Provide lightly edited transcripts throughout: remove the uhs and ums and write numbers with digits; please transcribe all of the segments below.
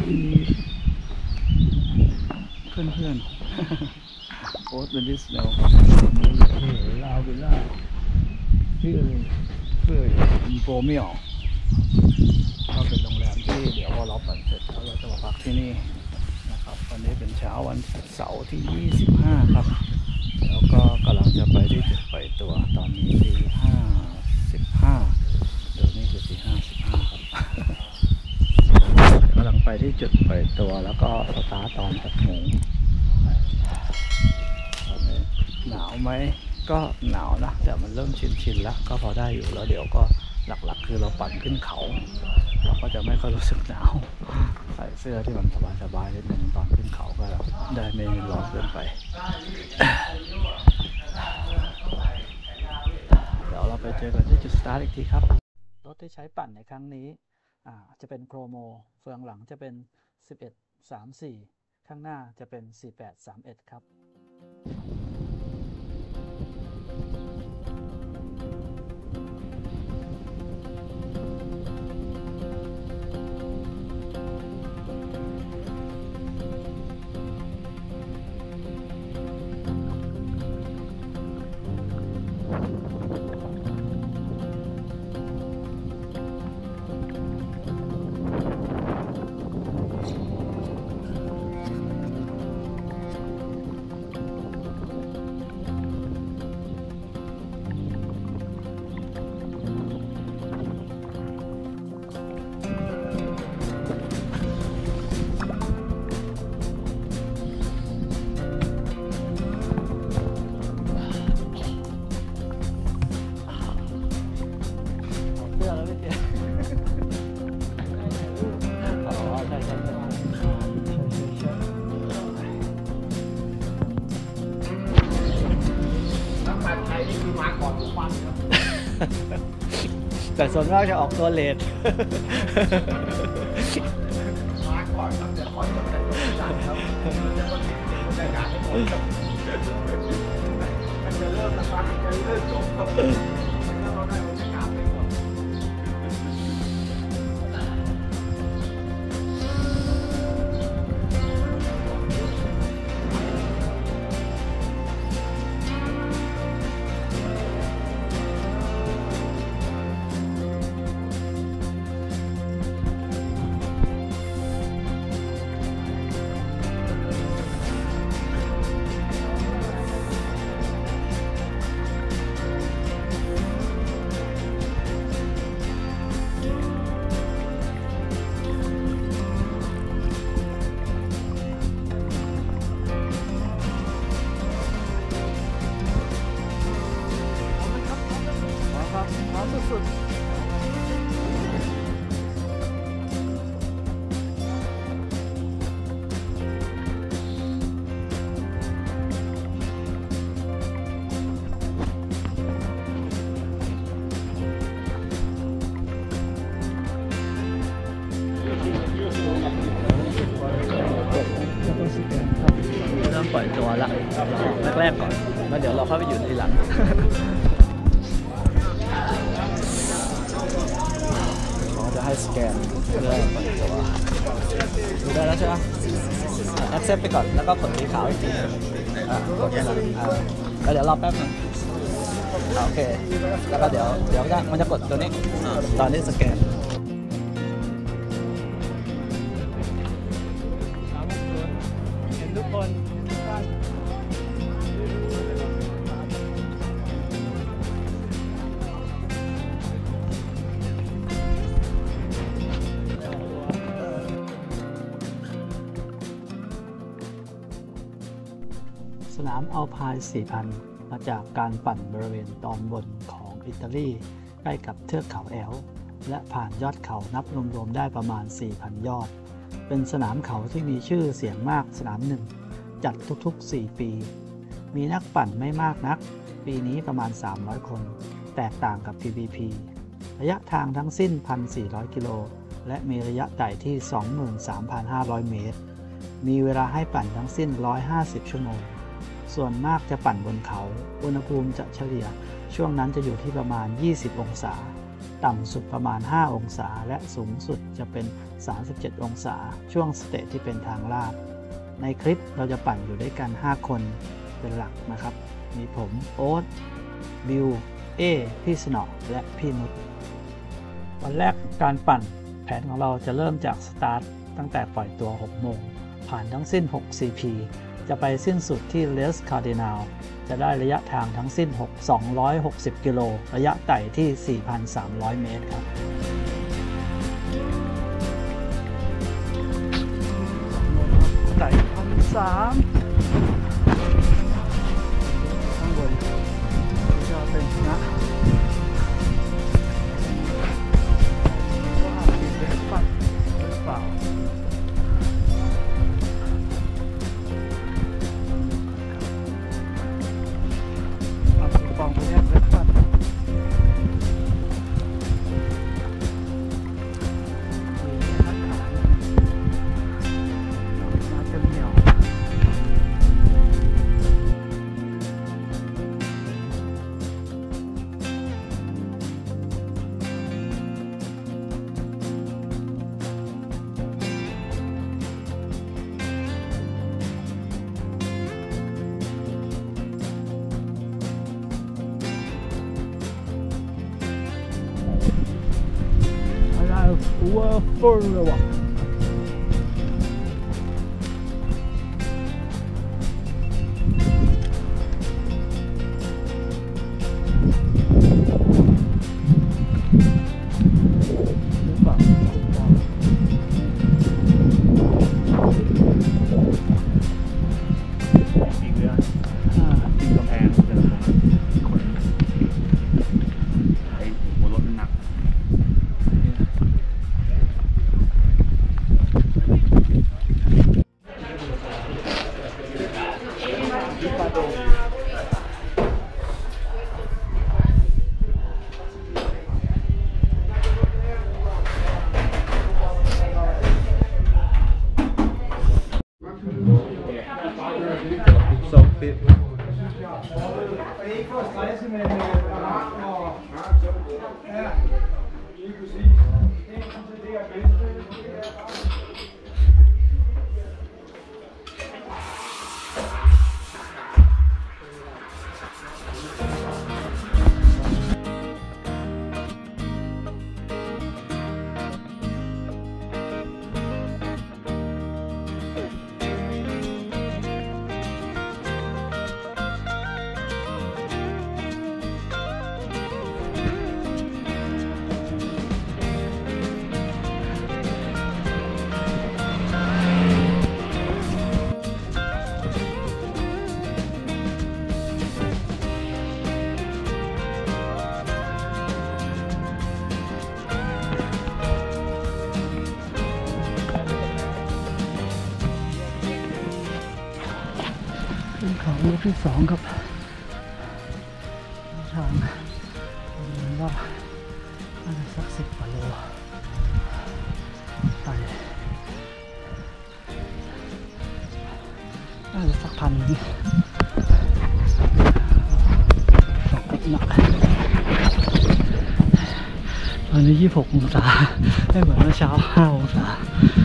เพื่อนๆโอ๊ตเป็นดิสเนลลาววิลล่าชื่อเพื่อโปรเมียลก็เป็นโรงแรมที่เดี๋ยวพอเราปั่นเสร็จแล้วเราจะมาพักที่นี่นะครับวันนี้เป็นเช้าวันเสาร์ที่25ครับแล้วก็กำลังจะไปที่จุดปล่อยตัวตอนนี้4:55เดี๋ยวนี้คือ4:55ครับกำลังไปที่จุดปล่อยตัวแล้วก็สตาร์ทตอน6 โมงหนาวไหมก็หนาวนะแต่มันเริ่มชินแล้วก็พอได้อยู่แล้วเดี๋ยวก็หลักๆคือเราปั่นขึ้นเขาเราก็จะไม่ค่อยรู้สึกหนาวใส่เสื้อที่มันสบายๆนิดนึงตอนขึ้นเขาก็ได้ไม่ร้อนเกินไปเดี๋ยวเราไปเจอกันที่จุดสตาร์ทอีกทีครับรถที่ใช้ปั่นในครั้งนี้จะเป็นโครโมเฟืองหลังจะเป็น1134ข้างหน้าจะเป็น4831ครับแต่ส่วนมากจะออกตัวเลทมาก่อนครับจะขอจบแต่ตัวจัดครับจะต้องบรรยากาศให้หมดครับมันจะเริ่มนะครับจะเริ่มจบครับเราได้บรรยากาศไปหมดสุดเริ่มปล่อยตัวละแรกๆก่อนแล้วเดี๋ยวเราเข้าไปอยู่ทีหลังจะให้สแกนเพื่อเปิดตัวดูได้แล้วใช่ไหมaccept ไปก่อนแล้วก็กดสีขาวอีกทีกดแล้วเดี๋ยวรอแป๊บนึงโอเคแล้วก็เดี๋ยวมันจะกดตัวนี้ตอนนี้สแกนเห็นทุกคนสนามอัลไพน์ 4,000 มาจากการปั่นบริเวณตอนบนของอิตาลีใกล้กับเทือกเขาแอลป์และผ่านยอดเขานับรวมๆได้ประมาณ 4,000 ยอดเป็นสนามเขาที่มีชื่อเสียงมากสนามหนึ่งจัดทุกๆ 4 ปี มีนักปั่นไม่มากนักปีนี้ประมาณ 300 คนแตกต่างกับ PBP ระยะทางทั้งสิ้น 1,400 กิโลและมีระยะไต่ที่ 23,500 เมตรมีเวลาให้ปั่นทั้งสิ้น 150 ชั่วโมงส่วนมากจะปั่นบนเขาอุณหภูมิจะเฉลี่ยช่วงนั้นจะอยู่ที่ประมาณ20 องศาต่ำสุดประมาณ5องศาและสูงสุดจะเป็น37องศาช่วงสเตจที่เป็นทางลาดในคลิปเราจะปั่นอยู่ด้วยกัน5คนเป็นหลักนะครับมีผมโอ๊ตบิวพี่สนอและพี่นุชวันแรกการปั่นแผนของเราจะเริ่มจากสตาร์ทตั้งแต่ปล่อยตัว6โมงผ่านทั้งสิ้น6 CP จะไปสิ้นสุดที่เลสคาร์ดินัลจะได้ระยะทางทั้งสิ้น260 กิโลระยะไต่ที่ 4,300 เมตรครับไต่1,300ข้างบนจะเป็นนะว่าติดเบรกปัดหรือเปล่าปองตัวนี้เบรกปัดว่าฟอร์เลยว่ะเป็นเขาลูกที่2ครับทางมันว่าน่าจะสัก10 กว่าโลไปน่าจะสัก1,000นึงตกหนักตอนนี้26 องศาไม่เหมือนเมื่อเช้า5 องศา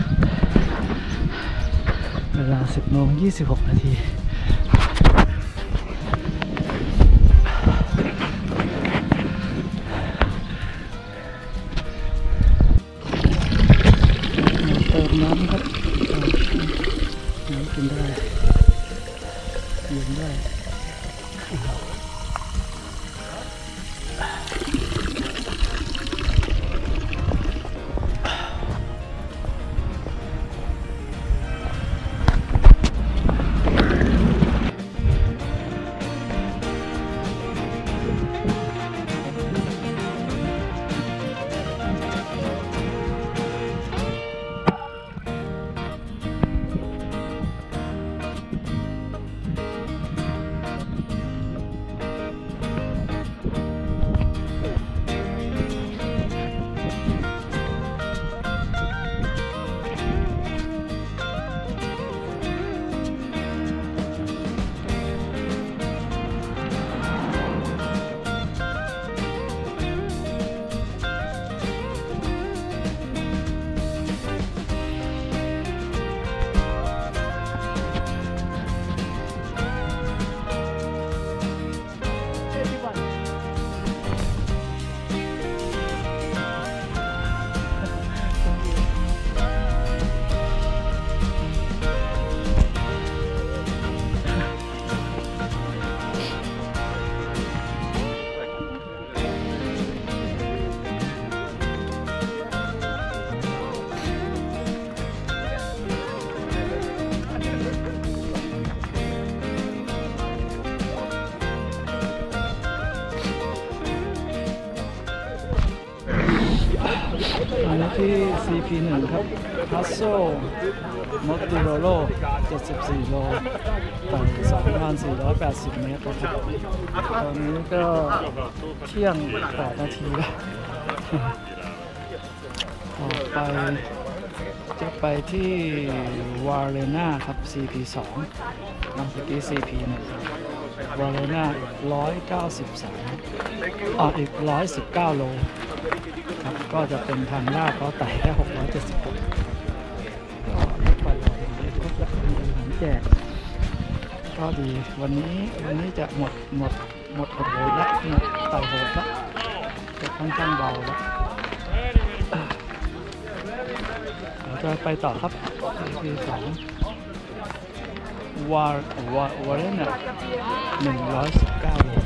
เวลา 10:26 นาทีน้ำครับน้ำกินได้ดื่มได้ CP1 ครับ Passo Mortirolo 74 โลต่อ 2,480 เมตรครับตอนนี้ก็เที่ยง8 นาทีแล้วต่อไปจะไปที่วาเลน่าครับ CP2 นำสกี CP1 วาเลน่า193อีก119 โลครับก็จะเป็นทางลาดเขาไต่แค่676ก็ไปก็จะมีอาหารแจกก็ดีวันนี้จะหมดโหดแล้วไต่โหดแล้วจะค่อนข้างเบาแล้วจะไปต่อครับที่2วาเลน่า119 โล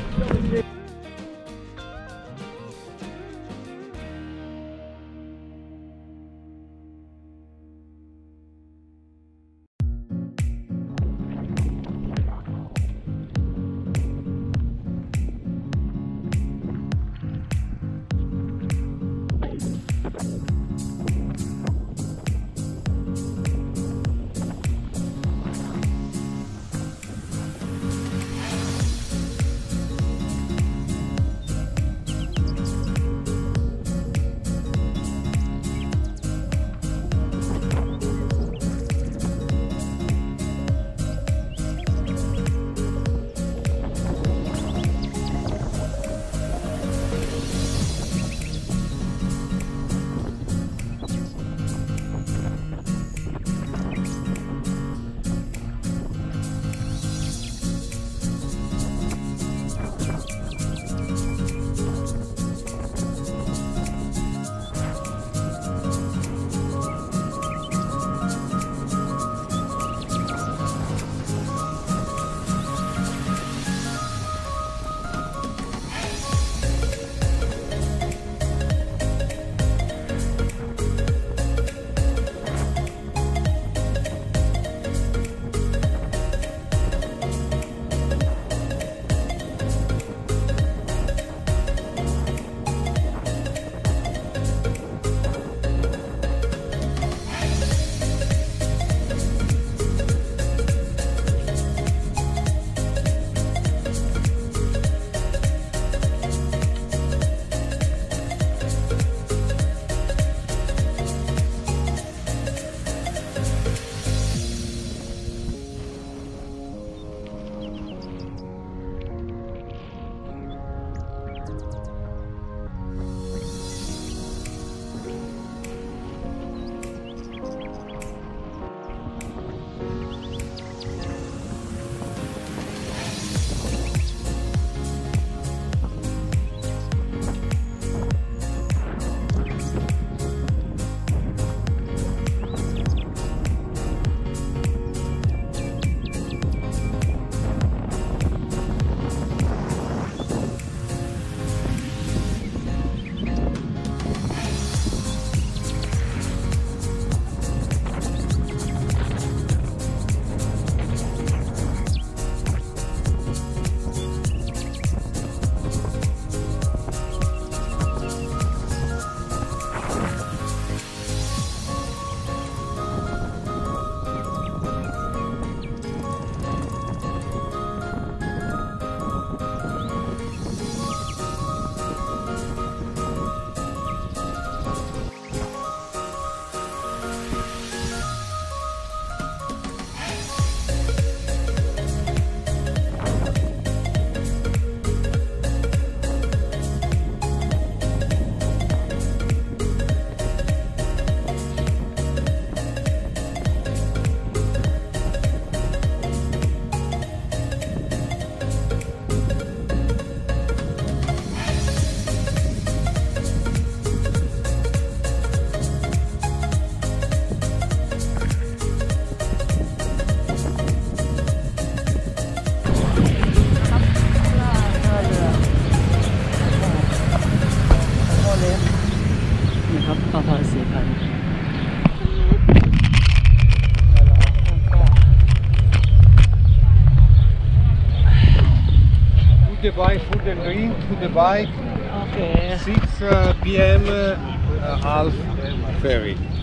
Dubai Food and Drink to the bike. Okay. 6 p.m. Half ferry.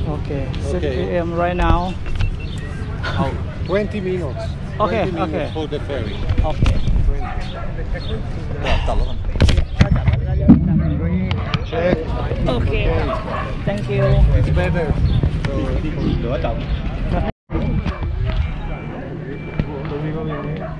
Okay, 6 p.m. right now. 20 minutes. Okay, 20 minutes okay. for the ferry. Okay. จอดรถก่อน Check. Okay. Thank you. It's better. หรือว่าจอดตรงนี้ก็มี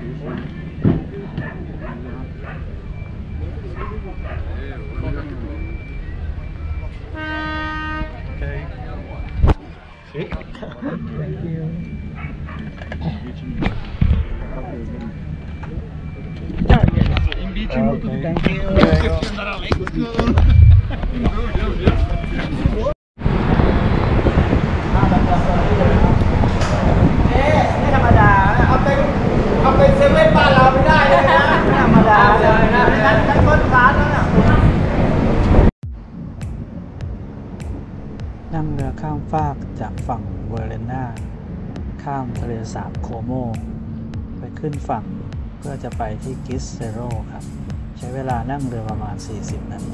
Thank you. Thank you. ไม่ธรรมดาเอาไปเซเว่นบ้านเราไม่ได้เลยนะไม่ธรรมดาเลยนะงั้นต้นร้านแล้วเนี่ยนั่งเรือข้ามฟากจากฝั่งเวอร์เรนาข้ามทะเลสาบโคโมไปขึ้นฝั่งเพื่อจะไปที่กิสเซโรครับใช้เวลานั่งเรือประมาณ40 นาที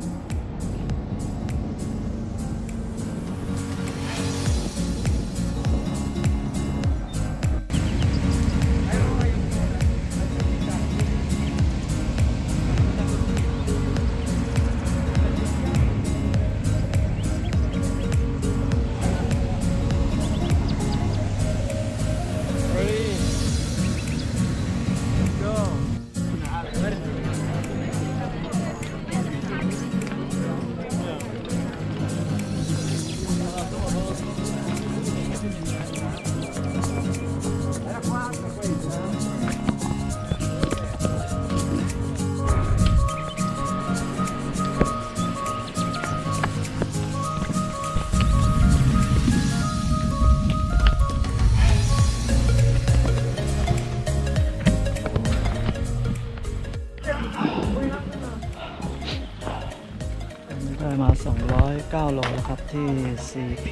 ได้มา209 โลแล้วครับที่ CP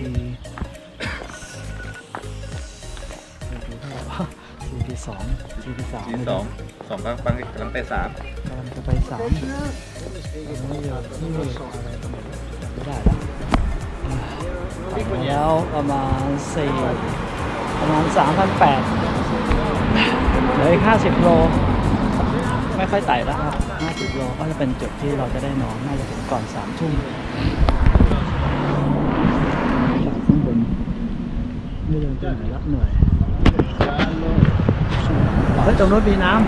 2 2กำลังไป3 กำลังจะไป3ไม่เยอะที่ไม่ได้แล้วประมาณ 3,800 เหลืออีก50 โลไม่ค่อยไต่แล้วครับ50 โลก็จะเป็นจุดที่เราจะได้นอนน่าจะถึงก่อน3 ทุ่มจากข้างบนไม่เดินไปไหนละเหนื่อยเฮ้ยตรงนู้นมีน้ำ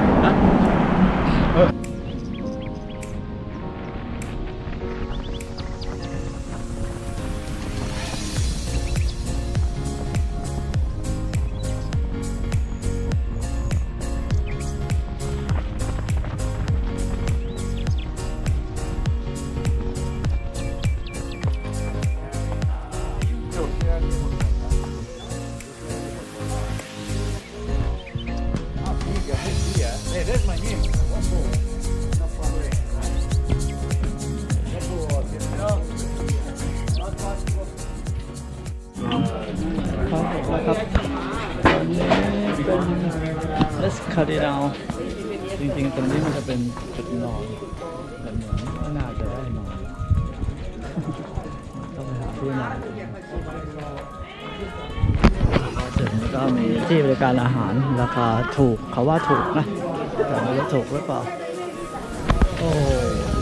นะครับตอนนี้เป็นเอสคาเดลจริงๆตรงนี้มันจะเป็นจุดนอนแต่เหมือนไม่น่าจะได้นอนต้องไปหาที่นอนถึงก็มีที่บริการอาหารราคาถูกเขาว่าถูกนะแต่ไม่รู้ถูกหรือเปล่าโอ้